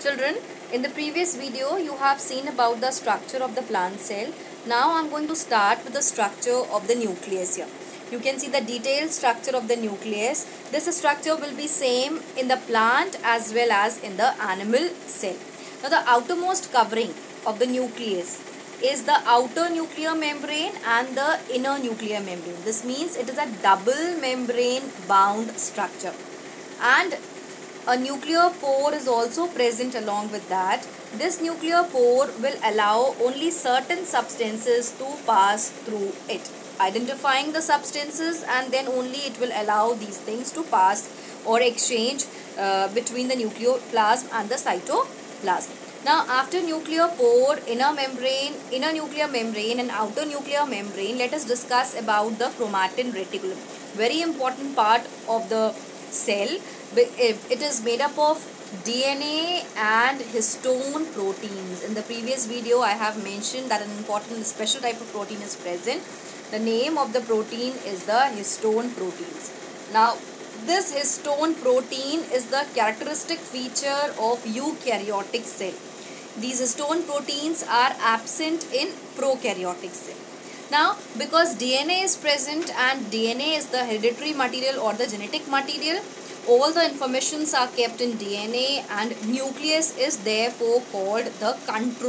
Children, in the previous video you have seen about the structure of the plant cell. Now I am going to start with the structure of the nucleus here. You can see the detailed structure of the nucleus. This structure will be same in the plant as well as in the animal cell. Now the outermost covering of the nucleus is the outer nuclear membrane and the inner nuclear membrane. This means it is a double membrane bound structure, and a nuclear pore is also present along with that. This nuclear pore will allow only certain substances to pass through it, identifying the substances, and then only it will allow these things to pass or exchange between the nucleoplasm and the cytoplasm. Now after nuclear pore, inner nuclear membrane and outer nuclear membrane, let us discuss about the chromatin reticulum. Very important part of the cell. It is made up of DNA and histone proteins. In the previous video I have mentioned that an important special type of protein is present. The name of the protein is the histone proteins. Now this histone protein is the characteristic feature of eukaryotic cell. These histone proteins are absent in prokaryotic cell. Now because DNA is present and DNA is the hereditary material or the genetic material, all the informations are kept in DNA, and nucleus is therefore called the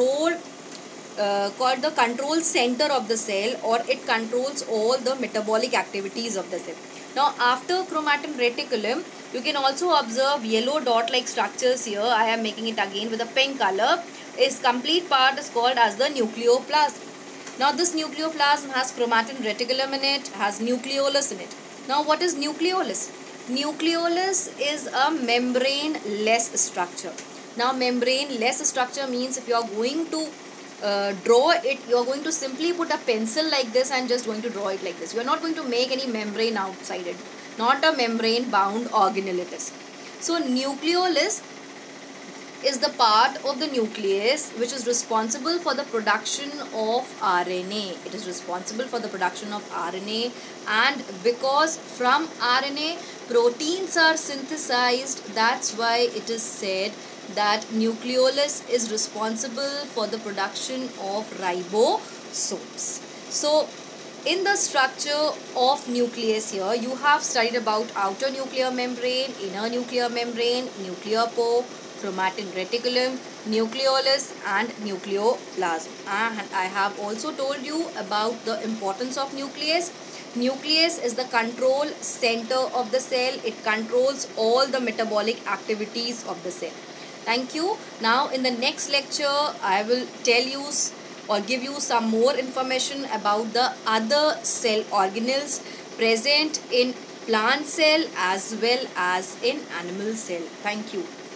control center of the cell, or it controls all the metabolic activities of the cell. Now after chromatin reticulum, you can also observe yellow dot like structures here. I am making it again with a pink color. Its complete part is called as the nucleoplasm. Now this nucleoplasm has chromatin reticulum in it, has nucleolus in it. Now what is nucleolus? Nucleolus is a membrane-less structure. Now membrane-less structure means if you are going to draw it, you are going to simply put a pencil like this and just going to draw it like this. You are not going to make any membrane outside it. Not a membrane-bound organelle it is. So nucleolus is the part of the nucleus which is responsible for the production of RNA. It is responsible for the production of RNA, and because from RNA proteins are synthesized, that's why it is said that nucleolus is responsible for the production of ribosomes. So in the structure of nucleus here, you have studied about outer nuclear membrane, inner nuclear membrane, nuclear pore, chromatin reticulum, nucleolus and nucleoplasm. And I have also told you about the importance of nucleus. Nucleus is the control center of the cell. It controls all the metabolic activities of the cell. Thank you. Now in the next lecture, I will tell you or give you some more information about the other cell organelles present in plant cell as well as in animal cell. Thank you.